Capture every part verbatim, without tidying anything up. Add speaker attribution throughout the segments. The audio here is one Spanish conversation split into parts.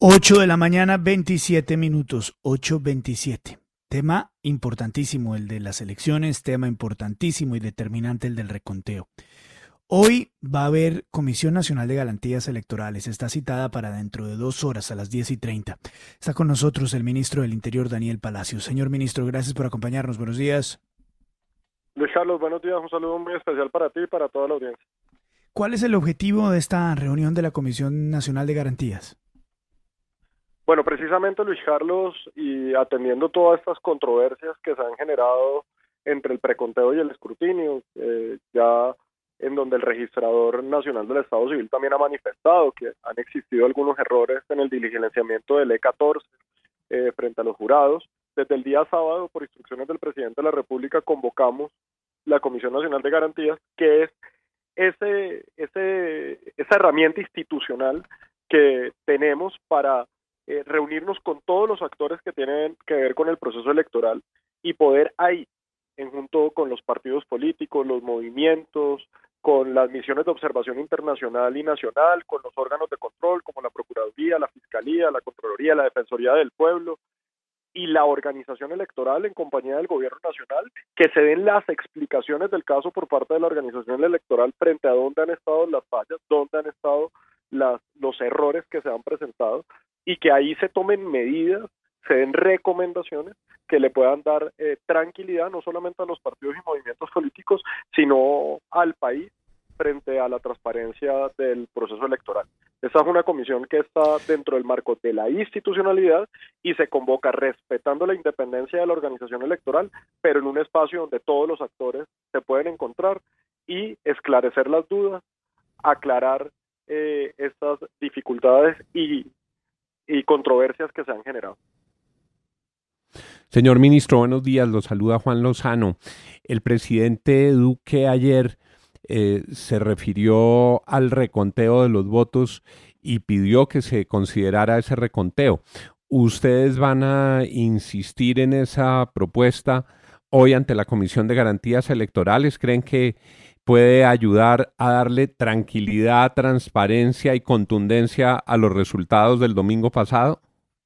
Speaker 1: ocho de la mañana, veintisiete minutos, ocho veintisiete. Tema importantísimo el de las elecciones, tema importantísimo y determinante el del reconteo. Hoy va a haber Comisión Nacional de Garantías Electorales. Está citada para dentro de dos horas a las diez y treinta. Está con nosotros el ministro del Interior, Daniel Palacios. Señor ministro, gracias por acompañarnos. Buenos días.
Speaker 2: Luis Carlos, buenos días. Un saludo muy especial para ti y para toda la audiencia.
Speaker 1: ¿Cuál es el objetivo de esta reunión de la Comisión Nacional de Garantías?
Speaker 2: Bueno, precisamente, Luis Carlos, y atendiendo todas estas controversias que se han generado entre el preconteo y el escrutinio, eh, ya en donde el registrador nacional del Estado Civil también ha manifestado que han existido algunos errores en el diligenciamiento del E catorce eh, frente a los jurados. Desde el día sábado, por instrucciones del presidente de la República, convocamos la Comisión Nacional de Garantías, que es ese, ese, esa herramienta institucional que tenemos para eh, reunirnos con todos los actores que tienen que ver con el proceso electoral y poder ahí, en junto con los partidos políticos, los movimientos, con las misiones de observación internacional y nacional, con los órganos de control como la Procuraduría, la Fiscalía, la Contraloría, la Defensoría del Pueblo y la organización electoral en compañía del Gobierno Nacional, que se den las explicaciones del caso por parte de la organización electoral frente a dónde han estado las fallas, dónde han estado las, los errores que se han presentado y que ahí se tomen medidas, se den recomendaciones que le puedan dar eh, tranquilidad no solamente a los partidos y movimientos políticos, sino al país frente a la transparencia del proceso electoral. Esa es una comisión que está dentro del marco de la institucionalidad y se convoca respetando la independencia de la organización electoral, pero en un espacio donde todos los actores se pueden encontrar y esclarecer las dudas, aclarar eh, estas dificultades y, y controversias que se han generado.
Speaker 3: Señor ministro, buenos días. Lo saluda Juan Lozano. El presidente Duque ayer eh, se refirió al reconteo de los votos y pidió que se considerara ese reconteo. ¿Ustedes van a insistir en esa propuesta hoy ante la Comisión de Garantías Electorales? ¿Creen que puede ayudar a darle tranquilidad, transparencia y contundencia a los resultados del domingo pasado?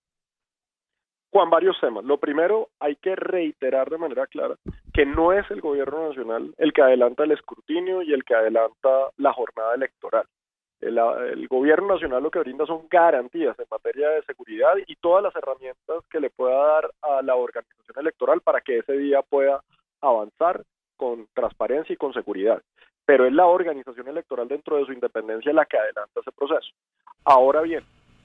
Speaker 2: Juan, varios temas. Lo primero, hay que reiterar de manera clara que no es el Gobierno Nacional el que adelanta el escrutinio y el que adelanta la jornada electoral. El, el Gobierno Nacional lo que brinda son garantías en materia de seguridad y todas las herramientas que le pueda dar a la organización electoral para que ese día pueda avanzar con transparencia y con seguridad. Pero es la organización electoral dentro de su independencia la que adelanta ese proceso. Ahora bien,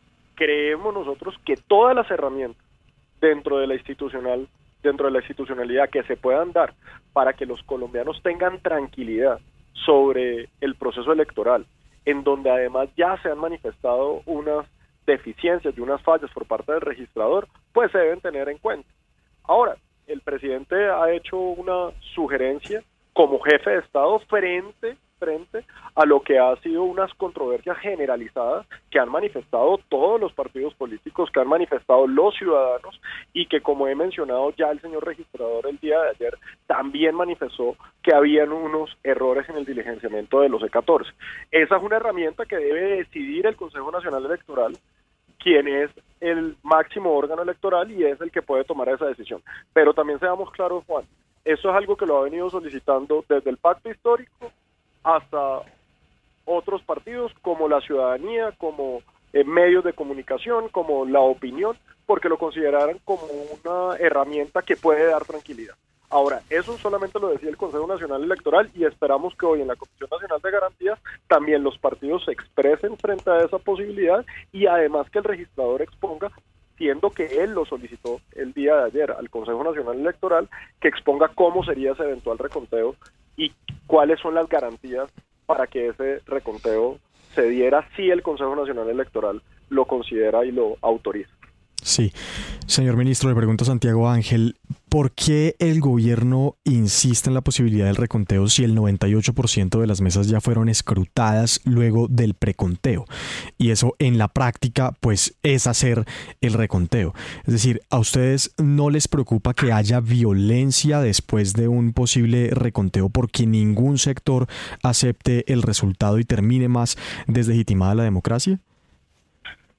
Speaker 2: creemos nosotros que todas las herramientas dentro de la institucional, dentro de la institucionalidad que se puedan dar para que los colombianos tengan tranquilidad sobre el proceso electoral, en donde además ya se han manifestado unas deficiencias y unas fallas por parte del registrador, pues se deben tener en cuenta. Ahora, el presidente ha hecho una sugerencia como jefe de Estado frente frente a lo que ha sido unas controversias generalizadas que han manifestado todos los partidos políticos, que han manifestado los ciudadanos y que, como he mencionado ya el señor registrador el día de ayer, también manifestó que habían unos errores en el diligenciamiento de los E catorce. Esa es una herramienta que debe decidir el Consejo Nacional Electoral, quien es el máximo órgano electoral y es el que puede tomar esa decisión. Pero también seamos claros, Juan, eso es algo que lo ha venido solicitando desde el pacto histórico hasta otros partidos como la ciudadanía, como eh, medios de comunicación, como la opinión, porque lo consideraran como una herramienta que puede dar tranquilidad. Ahora, eso solamente lo decía el Consejo Nacional Electoral y esperamos que hoy en la Comisión Nacional de Garantías también los partidos se expresen frente a esa posibilidad y además que el registrador exponga, siendo que él lo solicitó el día de ayer al Consejo Nacional Electoral, que exponga cómo sería ese eventual reconteo y cuáles son las garantías para que ese reconteo se diera si el Consejo Nacional Electoral lo considera y lo autoriza.
Speaker 4: Sí. Señor ministro, le pregunto a Santiago Ángel, ¿por qué el gobierno insiste en la posibilidad del reconteo si el noventa y ocho por ciento de las mesas ya fueron escrutadas luego del preconteo? Y eso en la práctica, pues, es hacer el reconteo. Es decir, ¿a ustedes no les preocupa que haya violencia después de un posible reconteo porque ningún sector acepte el resultado y termine más deslegitimada la democracia?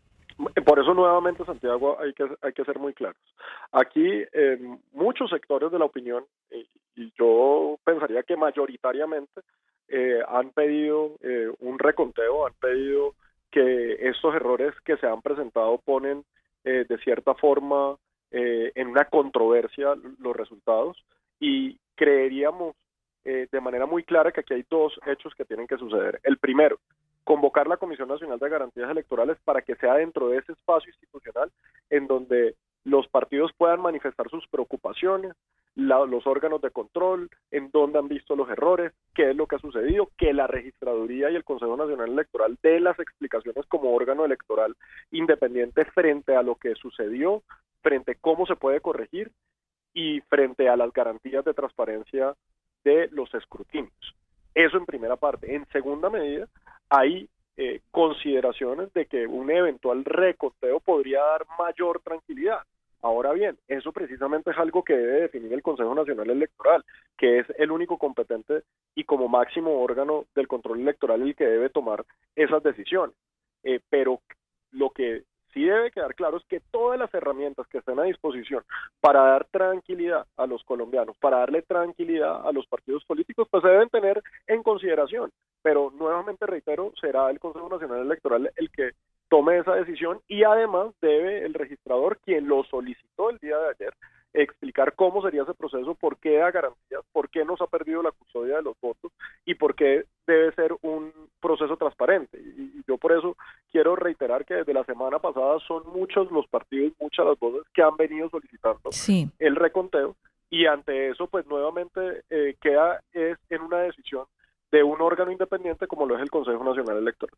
Speaker 2: Por eso nuevamente, Santiago, hay que, hay que ser muy claros. Aquí en muchos sectores de la opinión, y, y yo pensaría que mayoritariamente eh, han pedido eh, un reconteo, han pedido que estos errores que se han presentado ponen eh, de cierta forma eh, en una controversia los resultados, y creeríamos eh, de manera muy clara que aquí hay dos hechos que tienen que suceder. El primero, convocar la Comisión Nacional de Garantías Electorales para que sea dentro de ese espacio institucional en donde los partidos puedan manifestar sus preocupaciones, la, los órganos de control, en dónde han visto los errores, qué es lo que ha sucedido, que la Registraduría y el Consejo Nacional Electoral den las explicaciones como órgano electoral independiente frente a lo que sucedió, frente a cómo se puede corregir y frente a las garantías de transparencia de los escrutinios. Eso en primera parte. En segunda medida, hay eh, consideraciones de que un eventual reconteo podría dar mayor tranquilidad. Ahora bien, eso precisamente es algo que debe definir el Consejo Nacional Electoral, que es el único competente y como máximo órgano del control electoral el que debe tomar esas decisiones. Eh, pero lo que sí debe quedar claro es que todas las herramientas que estén a disposición para dar tranquilidad a los colombianos, para darle tranquilidad a los partidos políticos, pues se deben tener en consideración. Pero nuevamente reitero, será el Consejo Nacional Electoral el que tome esa decisión, y además debe el registrador, quien lo solicitó el día de ayer, explicar cómo sería ese proceso, por qué da garantías, por qué no se ha perdido la custodia de los votos y por qué debe ser un proceso transparente. Y, y yo por eso quiero reiterar que desde la semana pasada son muchos los partidos, muchas las voces que han venido solicitando sí. el reconteo, y ante eso pues nuevamente eh, queda es en una decisión de un órgano independiente como lo es el Consejo Nacional Electoral.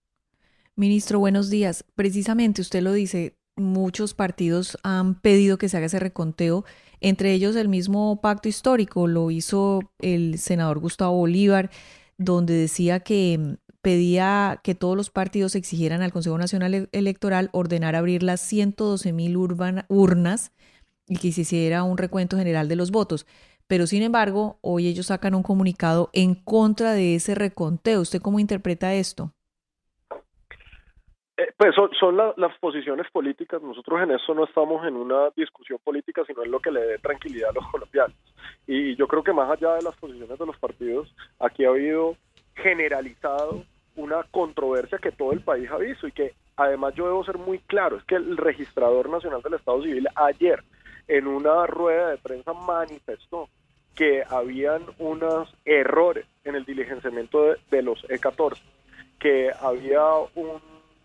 Speaker 5: Ministro, buenos días. Precisamente usted lo dice, muchos partidos han pedido que se haga ese reconteo, entre ellos el mismo pacto histórico, lo hizo el senador Gustavo Bolívar, donde decía que pedía que todos los partidos exigieran al Consejo Nacional Electoral ordenar abrir las ciento doce mil urnas y que se hiciera un recuento general de los votos. Pero sin embargo, hoy ellos sacan un comunicado en contra de ese reconteo. ¿Usted cómo interpreta esto?
Speaker 2: Eh, pues son, son la, las posiciones políticas. Nosotros en eso no estamos en una discusión política, sino en lo que le dé tranquilidad a los colombianos. Y yo creo que más allá de las posiciones de los partidos, aquí ha habido generalizado una controversia que todo el país ha visto, y que además yo debo ser muy claro, es que el Registrador Nacional del Estado Civil ayer en una rueda de prensa manifestó que habían unos errores en el diligenciamiento de, de los E catorce, que había un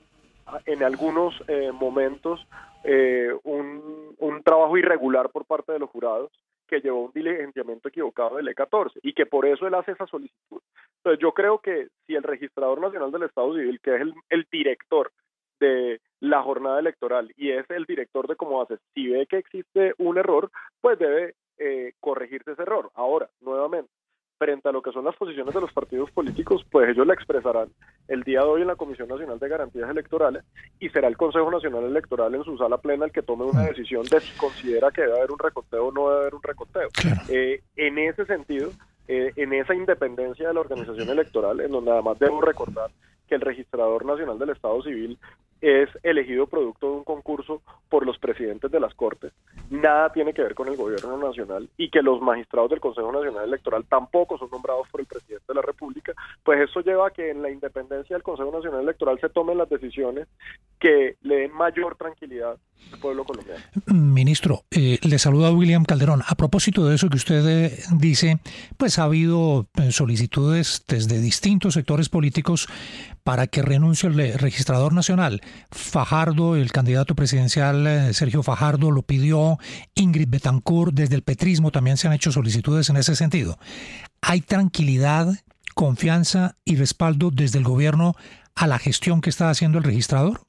Speaker 2: en algunos eh, momentos eh, un, un trabajo irregular por parte de los jurados que llevó a un diligenciamiento equivocado del E catorce, y que por eso él hace esa solicitud. Entonces yo creo que si el Registrador Nacional del Estado Civil, que es el, el director de la jornada electoral y es el director de cómo hace, si ve que existe un error, pues debe eh, corregirse ese error. Ahora, nuevamente, frente a lo que son las posiciones de los partidos políticos, pues ellos la expresarán el día de hoy en la Comisión Nacional de Garantías Electorales, y será el Consejo Nacional Electoral en su sala plena el que tome una decisión de si considera que debe haber un reconteo o no debe haber un reconteo. Claro. Eh, en ese sentido, eh, en esa independencia de la organización electoral, en donde además debo recordar que el Registrador Nacional del Estado Civil es elegido producto de un concurso por los presidentes de las Cortes, nada tiene que ver con el gobierno nacional, y que los magistrados del Consejo Nacional Electoral tampoco son nombrados por el presidente de la República, pues eso lleva a que en la independencia del Consejo Nacional Electoral se tomen las decisiones que le den mayor tranquilidad al pueblo colombiano.
Speaker 6: Ministro, eh, le saluda William Calderón. A propósito de eso que usted eh, dice, pues ha habido eh, solicitudes desde distintos sectores políticos para que renuncie el registrador nacional. Fajardo, el candidato presidencial eh, Sergio Fajardo lo pidió, Ingrid Betancourt, desde el petrismo también se han hecho solicitudes en ese sentido. ¿Hay tranquilidad, confianza y respaldo desde el gobierno a la gestión que está haciendo el registrador?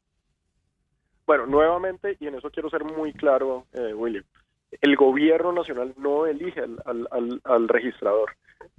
Speaker 2: Bueno, nuevamente, y en eso quiero ser muy claro, eh, William, el gobierno nacional no elige al, al, al, al registrador.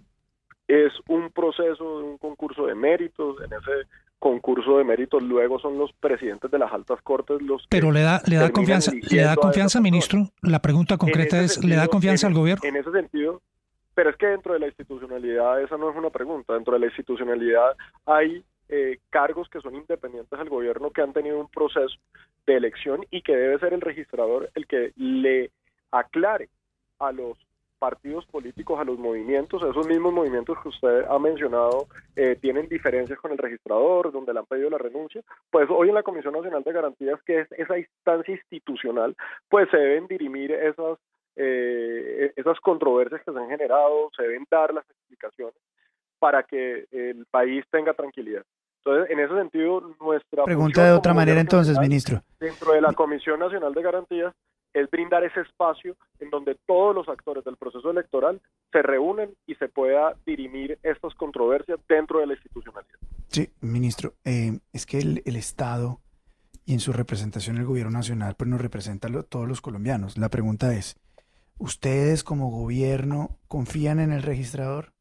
Speaker 2: Es un proceso, un concurso de méritos. En ese concurso de méritos luego son los presidentes de las altas cortes los que... Pero
Speaker 6: le da, le da confianza, le da confianza, ministro. La pregunta concreta es, sentido, ¿le da confianza
Speaker 2: en,
Speaker 6: al gobierno?
Speaker 2: En ese sentido, pero es que dentro de la institucionalidad esa no es una pregunta. Dentro de la institucionalidad hay eh, cargos que son independientes del gobierno, que han tenido un proceso de elección y que debe ser el registrador el que le aclare a los partidos políticos, a los movimientos, esos mismos movimientos que usted ha mencionado, eh, tienen diferencias con el registrador, donde le han pedido la renuncia, pues hoy en la Comisión Nacional de Garantías, que es esa instancia institucional, pues se deben dirimir esas, eh, esas controversias que se han generado, se deben dar las explicaciones para que el país tenga tranquilidad. Entonces, en ese sentido, nuestra
Speaker 1: pregunta de otra manera entonces,
Speaker 2: nacional,
Speaker 1: ministro.
Speaker 2: Dentro de la Comisión Nacional de Garantías, es brindar ese espacio en donde todos los actores del proceso electoral se reúnen y se pueda dirimir estas controversias dentro de la institucionalidad.
Speaker 1: Sí, ministro, eh, es que el, el Estado y en su representación el gobierno nacional pues nos representa a todos los colombianos. La pregunta es, ¿ustedes como gobierno confían en el registrador?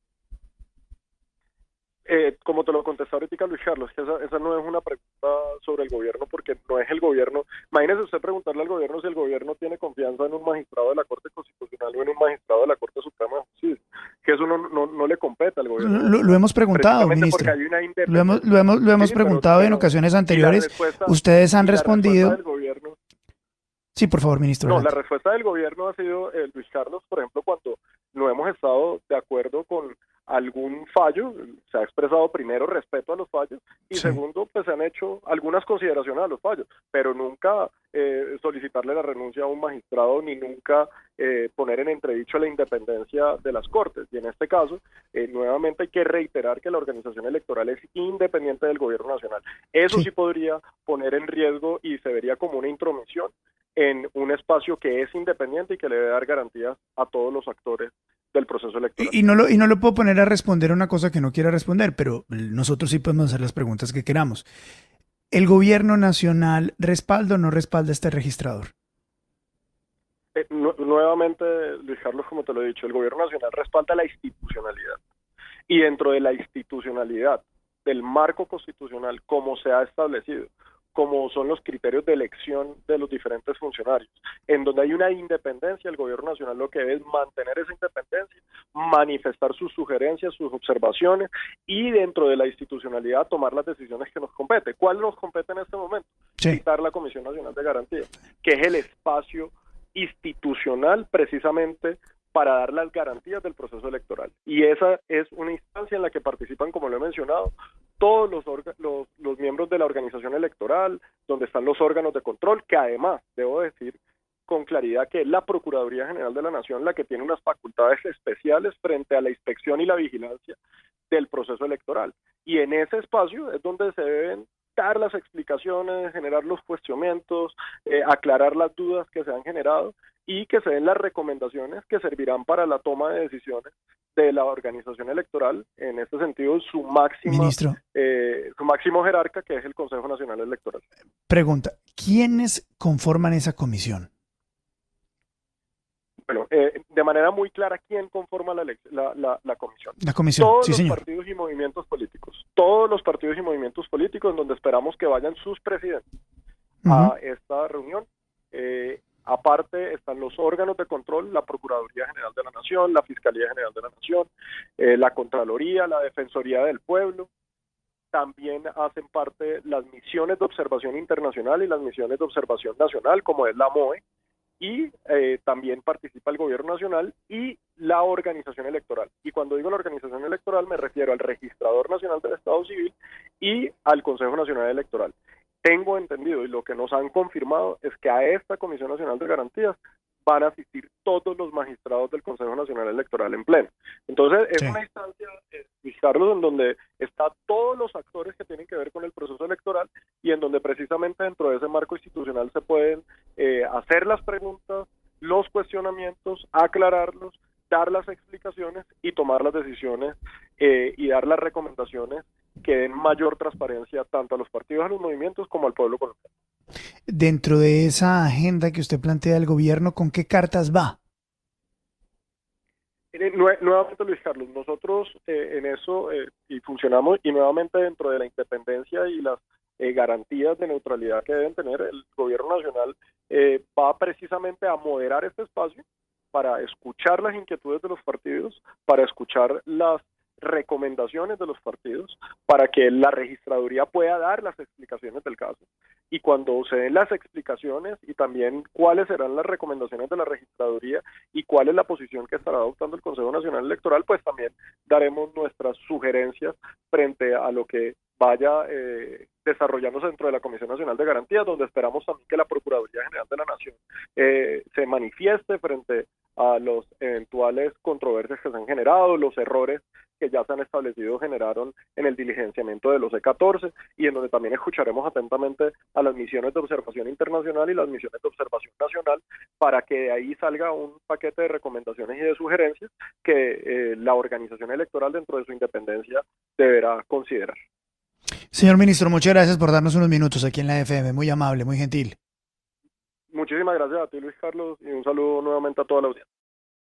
Speaker 2: Eh, como te lo contestó ahorita Luis Carlos, que esa, esa no es una pregunta sobre el gobierno, porque no es el gobierno. Imagínese usted preguntarle al gobierno si el gobierno tiene confianza en un magistrado de la Corte Constitucional o en un magistrado de la Corte Suprema de Justicia, que eso no, no, no le compete al gobierno.
Speaker 1: Lo, lo hemos preguntado, ministro. Lo hemos, lo hemos, lo hemos sí, preguntado pero, en ocasiones anteriores. Respuesta, Ustedes han respondido.
Speaker 2: Del gobierno,
Speaker 1: sí, por favor, ministro.
Speaker 2: No,
Speaker 1: adelante.
Speaker 2: La respuesta del gobierno ha sido, eh, Luis Carlos, por ejemplo, cuando no hemos estado de acuerdo con algún fallo, se ha expresado primero respeto a los fallos y sí. segundo, pues se han hecho algunas consideraciones a los fallos, pero nunca eh, solicitarle la renuncia a un magistrado ni nunca eh, poner en entredicho la independencia de las Cortes. Y en este caso, eh, nuevamente hay que reiterar que la organización electoral es independiente del gobierno nacional. Eso sí. sí podría poner en riesgo y se vería como una intromisión en un espacio que es independiente y que le debe dar garantías a todos los actores del proceso electoral.
Speaker 1: Y, y, no lo, y no lo puedo poner a responder una cosa que no quiera responder, pero nosotros sí podemos hacer las preguntas que queramos. ¿El gobierno nacional respalda o no respalda este registrador?
Speaker 2: Eh, nu nuevamente, Luis Carlos, como te lo he dicho, el gobierno nacional respalda la institucionalidad. Y dentro de la institucionalidad, del marco constitucional, como se ha establecido, como son los criterios de elección de los diferentes funcionarios, en donde hay una independencia, el gobierno nacional lo que debe es mantener esa independencia, manifestar sus sugerencias, sus observaciones y dentro de la institucionalidad tomar las decisiones que nos compete. ¿Cuál nos compete en este momento?
Speaker 1: Sí.
Speaker 2: Citar la Comisión Nacional de Garantías, que es el espacio institucional precisamente para dar las garantías del proceso electoral. Y esa es una instancia en la que participan, como lo he mencionado, todos los, los, los miembros de la organización electoral, donde están los órganos de control, que además, debo decir con claridad que es la Procuraduría General de la Nación la que tiene unas facultades especiales frente a la inspección y la vigilancia del proceso electoral. Y en ese espacio es donde se deben dar las explicaciones, generar los cuestionamientos, eh, aclarar las dudas que se han generado y que se den las recomendaciones que servirán para la toma de decisiones de la organización electoral, en este sentido su máxima, eh, su máximo jerarca, que es el Consejo Nacional Electoral.
Speaker 1: Pregunta, ¿quiénes conforman esa comisión?
Speaker 2: Bueno, eh, de manera muy clara, ¿quién conforma la, la, la, la comisión?
Speaker 1: La comisión,
Speaker 2: todos
Speaker 1: sí,
Speaker 2: los
Speaker 1: señor.
Speaker 2: partidos y movimientos políticos, todos los partidos y movimientos políticos, en donde esperamos que vayan sus presidentes uh-huh. a esta reunión. Eh, aparte están los órganos de control, la Procuraduría General de la Nación, la Fiscalía General de la Nación, eh, la Contraloría, la Defensoría del Pueblo. También hacen parte las misiones de observación internacional y las misiones de observación nacional, como es la M O E, y eh, también participa el gobierno nacional y la organización electoral. Y cuando digo la organización electoral me refiero al Registrador Nacional del Estado Civil y al Consejo Nacional Electoral. Tengo entendido, y lo que nos han confirmado, es que a esta Comisión Nacional de Garantías van a asistir todos los magistrados del Consejo Nacional Electoral en pleno. Entonces, es sí. una instancia, eh, Carlos, en donde están todos los actores que tienen que ver con el proceso electoral y en donde precisamente dentro de ese marco institucional se pueden eh, hacer las preguntas, los cuestionamientos, aclararlos, dar las explicaciones y tomar las decisiones eh, y dar las recomendaciones que den mayor transparencia tanto a los partidos, a los movimientos, como al pueblo colombiano.
Speaker 1: Dentro de esa agenda que usted plantea del gobierno, ¿con qué cartas va?
Speaker 2: Eh, nuevamente, Luis Carlos, nosotros eh, en eso eh, y funcionamos, y nuevamente dentro de la independencia y las eh, garantías de neutralidad que deben tener, el gobierno nacional eh, va precisamente a moderar este espacio para escuchar las inquietudes de los partidos, para escuchar las recomendaciones de los partidos para que la registraduría pueda dar las explicaciones del caso. Y cuando se den las explicaciones y también cuáles serán las recomendaciones de la registraduría y cuál es la posición que estará adoptando el Consejo Nacional Electoral, pues también daremos nuestras sugerencias frente a lo que vaya eh, desarrollándose dentro de la Comisión Nacional de Garantías, donde esperamos también que la Procuraduría General de la Nación eh, se manifieste frente a los eventuales controversias que se han generado, los errores que ya se han establecido generaron en el diligenciamiento de los E catorce, y en donde también escucharemos atentamente a las misiones de observación internacional y las misiones de observación nacional, para que de ahí salga un paquete de recomendaciones y de sugerencias que eh, la organización electoral, dentro de su independencia, deberá considerar.
Speaker 1: Señor ministro, muchas gracias por darnos unos minutos aquí en la F M, muy amable, muy gentil.
Speaker 2: Muchísimas gracias a ti, Luis Carlos, y un saludo nuevamente a toda la audiencia.